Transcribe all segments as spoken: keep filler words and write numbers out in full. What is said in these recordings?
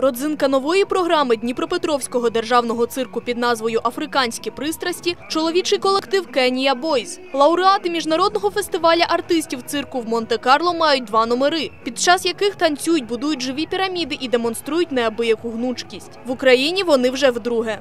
Родзинка нової програми Дніпропетровського державного цирку під назвою «Африканські пристрасті» – чоловічий колектив «Кенія Бойз». Лауреати міжнародного фестиваля артистів цирку в Монте-Карло мають два номери, під час яких танцюють, будують живі піраміди і демонструють неабияку гнучкість. В Україні вони вже вдруге.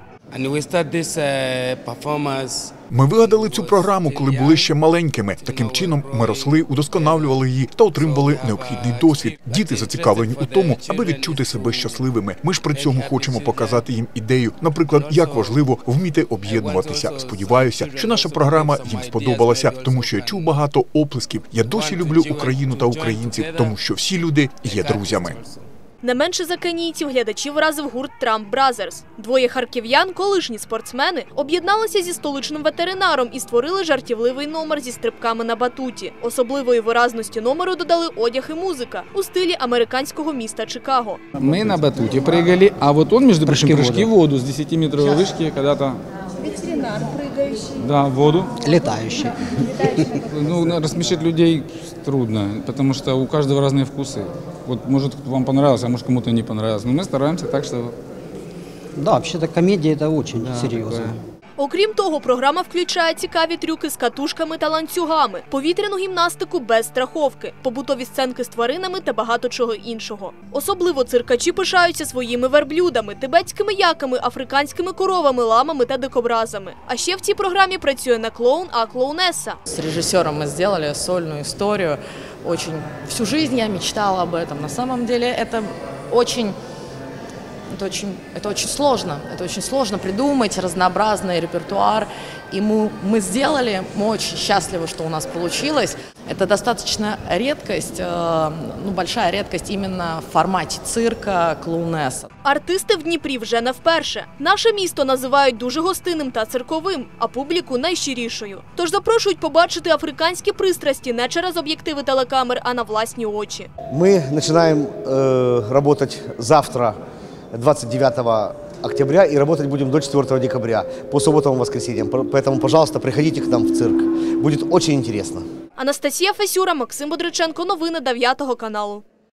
Ми вигадали цю програму, коли були ще маленькими. Таким чином ми росли, удосконалювали її та отримували необхідний досвід. Діти зацікавлені у тому, аби відчути себе щасливими. Ми ж при цьому хочемо показати їм ідею, наприклад, як важливо вміти об'єднуватися. Сподіваюся, що наша програма їм сподобалася, тому що я чув багато оплесків. Я досі люблю Україну та українців, тому що всі люди є друзями. Не менше за кенійців глядачів вразив гурт «Трамп Бразерс». Двоє харків'ян, колишні спортсмени, об'єдналися зі столичним ветеринаром і створили жартівливий номер зі стрибками на батуті. Особливої виразності номеру додали одяг і музика у стилі американського міста Чикаго. Ми на батуті пригали, а от він, між прочим, прыжки в воду з десятиметрової вишки, коли-то... Ветеринар прыгающий. Да, в воду. Летающий. Ну, рассмешить людей трудно, потому что у каждого разные вкусы. Вот, может, вам понравилось, а может, кому-то не понравилось. Но мы стараемся так, что... Да, вообще-то комедия – это очень да, серьезно. Такое. Окрім того, програма включає цікаві трюки з катушками та ланцюгами, повітряну гімнастику без страховки, побутові сценки з тваринами та багато чого іншого. Особливо циркачі пишаються своїми верблюдами, тибетськими яками, африканськими коровами, ламами та дикобразами. А ще в цій програмі працює не клоун, а клоунесса. С режиссером мы сделали сольную историю. Очень всю жизнь я мечтала об этом. На самом деле это очень... Это очень, это очень сложно, это очень сложно придумать разнообразный репертуар, и мы, мы сделали, мы очень счастливы, что у нас получилось. Это достаточно редкость, ну, большая редкость именно в форматі цирка, клоунеса. Артисти в Дніпрі вже не вперше. Наше місто називають дуже гостинним та цирковим, а публіку найщирішою. Тож запрошують побачити африканські пристрасті не через об'єктиви телекамер, а на власні очі. Ми починаємо е, працювати завтра, двадцать девятого октября, и работать будем до четвёртого декабря, по субботам и воскресеньям. Поэтому, пожалуйста, приходите к нам в цирк. Будет очень интересно. Анастасія Фесюра, Максим Бодриченко. Новини дев'ятого каналу.